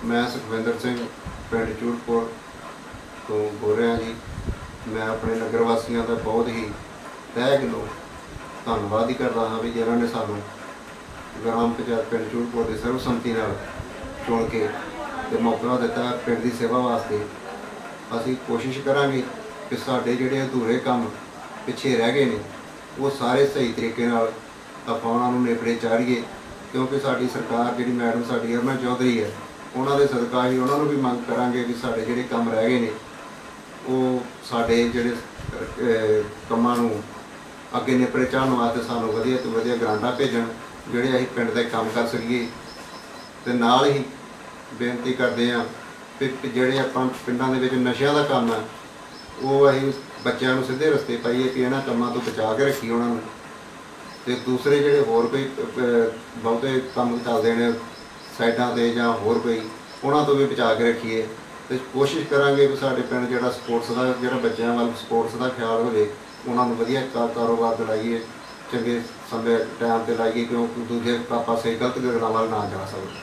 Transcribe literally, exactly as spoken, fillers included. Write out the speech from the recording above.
मैं सुखविंदर सिंह पिंड चूड़पुर तो बोल रहा जी। मैं अपने नगर वासियों का बहुत ही तह दिलों धन्नवाद ही करता हाँ भी जिन्होंने सानू ग्राम पंचायत पिंड चूड़पुर की सर्वसम्मति चुन के ते मौका दिता पिंड की सेवा वास्ते। असी कोशिश करांगे कि साडे जिहड़े अधूरे काम पिछे रह गए ने वो सारे सही तरीके नाल आपां उहनां नूं नेपरे चाढ़ीए, क्योंकि साडी सरकार जिहड़ी मैडम साडी हरमन चौधरी है उन्हां दे सदका ही उन्हां नूं भी मंग करांगे कि साडे जिहड़े काम रह गए ने वो साडे जिहड़े कामां नूं अगे नेपरे चाढ़न वास्ते सानूं वधिया तो वधिया ग्रांटां भेजण जिहड़े असीं पिंड दे काम कर सकीए। ते नाल ही बेनती करते हैं कि जिहड़े आपां पिंडां दे विच नशिਆਂ दा काम है वो असीं बच्चों को सीधे रस्ते पाइए कि इन्हां कामां तो बचा के रखीए उन्होंने। तो दूसरे जिहड़े होर कोई बहुते काम चलते हैं साइडां ते जां होर कोई उन्हां तो भी बचा के रखीए। तो कोशिश करांगे कि साडे पिंड जिहड़ा स्पोर्ट्स का जिहड़ा बच्चों वाल स्पोर्ट्स का ख्याल होवे उन्हां नूं वधिया कारोबार दिलाइए, चंगे समय टाइम ते लाइए, क्योंकि दूजे पासे गलत गल्लां वाल ना जा सकन।